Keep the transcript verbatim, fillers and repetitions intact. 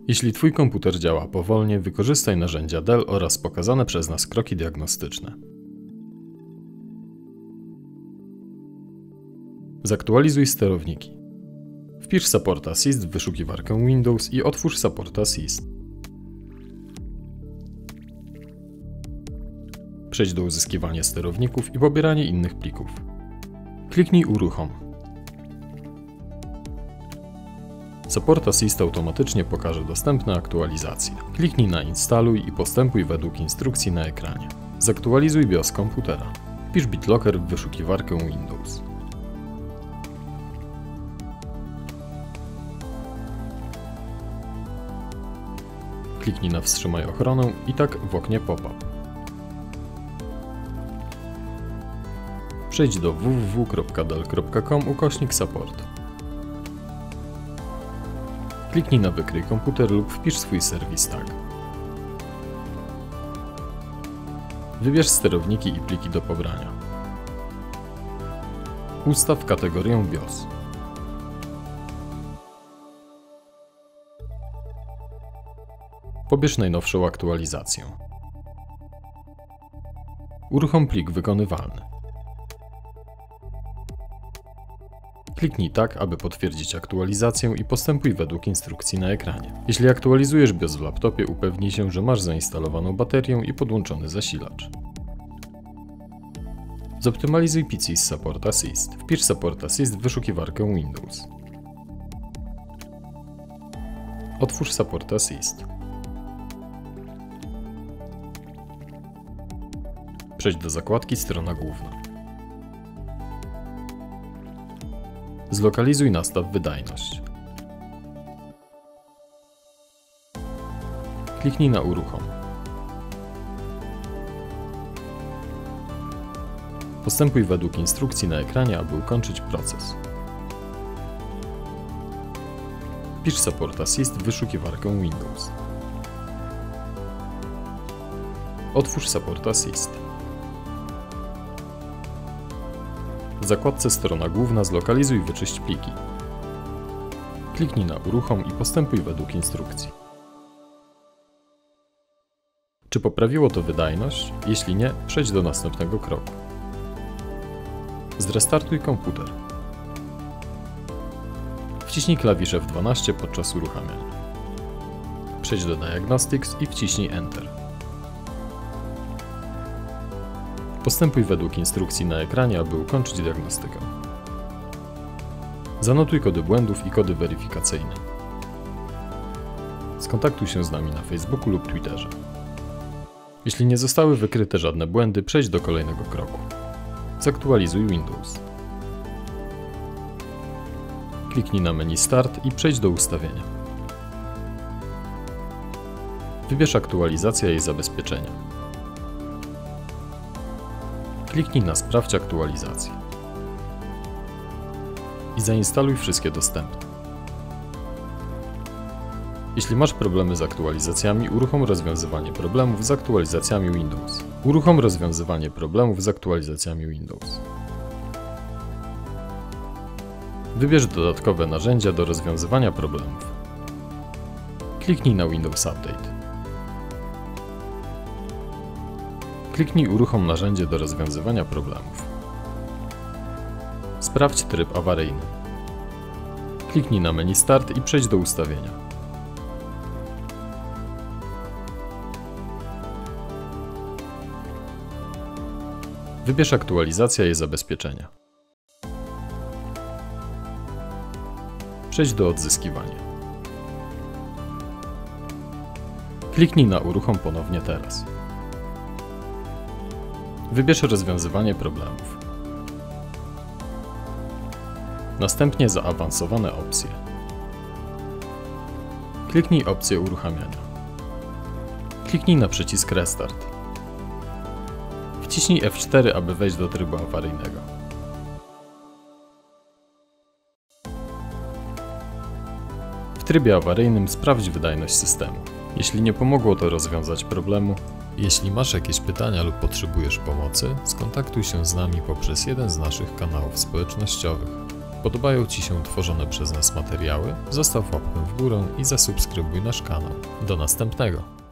Jeśli Twój komputer działa powolnie, wykorzystaj narzędzia Dell oraz pokazane przez nas kroki diagnostyczne. Zaktualizuj sterowniki. Wpisz Support Assist w wyszukiwarkę Windows i otwórz Support Assist. Przejdź do uzyskiwania sterowników i pobierania innych plików. Kliknij Uruchom. Support Assist automatycznie pokaże dostępne aktualizacje. Kliknij na Instaluj i postępuj według instrukcji na ekranie. Zaktualizuj BIOS komputera. Wpisz BitLocker w wyszukiwarkę Windows. Kliknij na Wstrzymaj ochronę i tak w oknie pop-up. Przejdź do w w w kropka dell kropka com ukośnik support. Kliknij na Wykryj komputer lub wpisz swój serwis tag. Wybierz sterowniki i pliki do pobrania. Ustaw kategorię BIOS. Pobierz najnowszą aktualizację. Uruchom plik wykonywalny. Kliknij tak, aby potwierdzić aktualizację i postępuj według instrukcji na ekranie. Jeśli aktualizujesz BIOS w laptopie, upewnij się, że masz zainstalowaną baterię i podłączony zasilacz. Zoptymalizuj P C z Support Assist. Wpisz Support Assist w wyszukiwarkę Windows. Otwórz Support Assist. Przejdź do zakładki Strona główna. Zlokalizuj nastaw wydajność. Kliknij na Uruchom. Postępuj według instrukcji na ekranie, aby ukończyć proces. Wpisz Support Assist w wyszukiwarkę Windows. Otwórz Support Assist. W zakładce Strona główna zlokalizuj i wyczyść pliki. Kliknij na Uruchom i postępuj według instrukcji. Czy poprawiło to wydajność? Jeśli nie, przejdź do następnego kroku. Zrestartuj komputer. Wciśnij klawisz F dwanaście podczas uruchamiania. Przejdź do Diagnostics i wciśnij Enter. Postępuj według instrukcji na ekranie, aby ukończyć diagnostykę. Zanotuj kody błędów i kody weryfikacyjne. Skontaktuj się z nami na Facebooku lub Twitterze. Jeśli nie zostały wykryte żadne błędy, przejdź do kolejnego kroku. Zaktualizuj Windows. Kliknij na menu Start i przejdź do ustawienia. Wybierz aktualizacja i zabezpieczenia. Kliknij na Sprawdź aktualizację i zainstaluj wszystkie dostępne. Jeśli masz problemy z aktualizacjami, uruchom rozwiązywanie problemów z aktualizacjami Windows. Uruchom rozwiązywanie problemów z aktualizacjami Windows. Wybierz dodatkowe narzędzia do rozwiązywania problemów. Kliknij na Windows Update. Kliknij Uruchom narzędzie do rozwiązywania problemów. Sprawdź tryb awaryjny. Kliknij na menu Start i przejdź do ustawienia. Wybierz aktualizacja i zabezpieczenia. Przejdź do odzyskiwania. Kliknij na Uruchom ponownie teraz. Wybierz rozwiązywanie problemów. Następnie zaawansowane opcje. Kliknij opcję uruchamiania. Kliknij na przycisk Restart. Wciśnij F cztery, aby wejść do trybu awaryjnego. W trybie awaryjnym sprawdź wydajność systemu. Jeśli nie pomogło to rozwiązać problemu, jeśli masz jakieś pytania lub potrzebujesz pomocy, skontaktuj się z nami poprzez jeden z naszych kanałów społecznościowych. podobają Ci się tworzone przez nas materiały, zostaw łapkę w górę i zasubskrybuj nasz kanał. Do następnego!